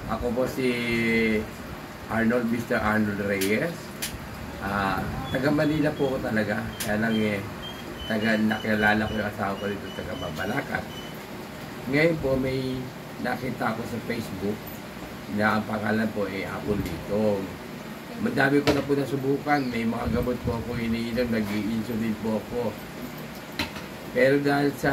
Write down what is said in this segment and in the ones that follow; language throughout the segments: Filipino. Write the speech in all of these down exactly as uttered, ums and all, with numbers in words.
Ako po si Arnold, mister Arnold Reyes. Ah, taga Manila po ako talaga. Kaya lang eh, taga nakilala ko yung asawa ko dito, taga Mabalacat. Ngayon po may nakita ko sa Facebook na ang pangalan po ay Apple Litong. Madami ko na po nasubukan. May mga gamot po ako iniinom, nag-i-insulin po ako. Pero dahil sa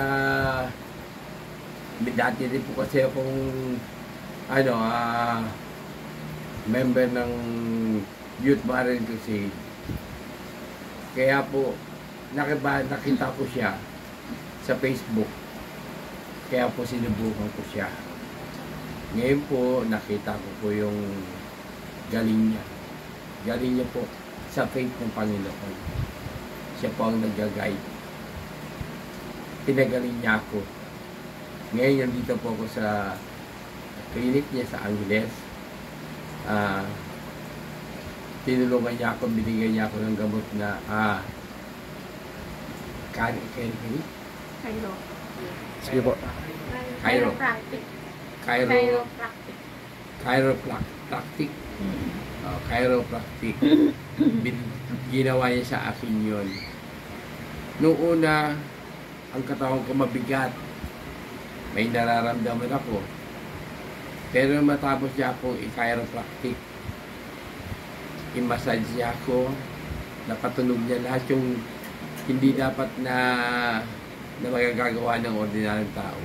dati din po kasi akong ano, ah, member ng Youth Marine Crusade. Kaya po, nakiba, nakita ko siya sa Facebook. Kaya po sinubukan ko siya. Ngayon po, nakita ko po yung galing niya. Galing niya po sa faith ng Panginoon. Siya po ang nag-guide. Pinagaling niya ako. Ngayon, nandito po ako sa clinic niya sa Angeles. Ah, tinulungan niya ako, binigyan niya ako ng gamot na ah, kani, kani, kani? Cairo. Sige po. Cairo. Chiropractic. Cairo. Chiropractic. Chiropractic. Oh, chiropractic. Bin- Ginawa niya sa akin yun. Noong una, ang katawan ko mabigat. May nararamdaman ako. Pero matapos niya ako i-chiropractic. I-massage niya ako. Napatunog niya lahat yung hindi dapat na na magagagawa ng ordinaryong tao.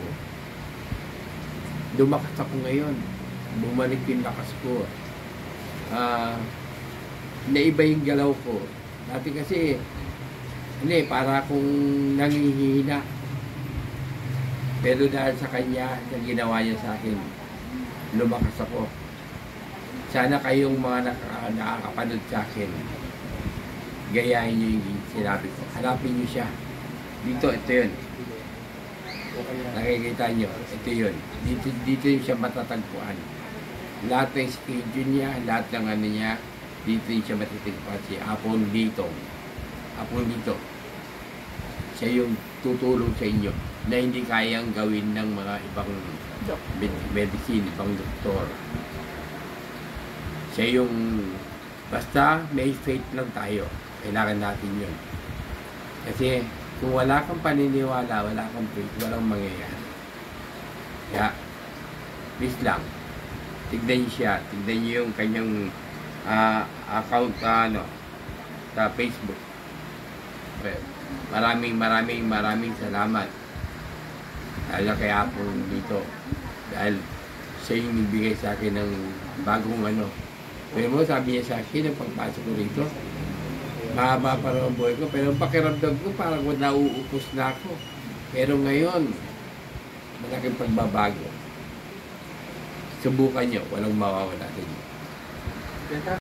Lumakas ako ngayon. Bumalik yung lakas ko. Ah, naiba yung galaw ko. Dati kasi, hindi, para akong nangihina. Pero dahil sa kanya, na ginawa niya sa akin, lumakas ako. Sana kayong mga naka, nakakapanood sa akin, gayahin niyo yung sinabi ko. Hanapin niyo siya. Dito, ito yun. Nakikita niyo, ito yun. Dito, dito yung siya matatagpuan. Lahat ng schedule niya, lahat ng ano niya, dito yung siya matatagpuan. Si Apple Litong. Apple Litong. Siya yung tutulong sa inyo na hindi kayang gawin ng mga ibang med- medicine, ibang doktor. Siya yung, basta may faith lang tayo. Kailangan natin yun. Kasi kung wala kang paniniwala, wala kang faith, walang mangyayari. Kaya, please lang, tignan niyo siya, tignan niyo yung kanyang uh, account uh, ano, sa Facebook. Well, maraming maraming maraming salamat. Dahil kaya po dito. Dahil siya yung nagbigay sa akin ng bagong ano. Pero mo, sabi niya sa akin, ang pagpasok ko dito, mahaba pa rin ang buhay ko. Pero ang pakiramdam ko, parang nauupos na ako. Pero ngayon, malaking pagbabago. Subukan nyo, walang mawawala din.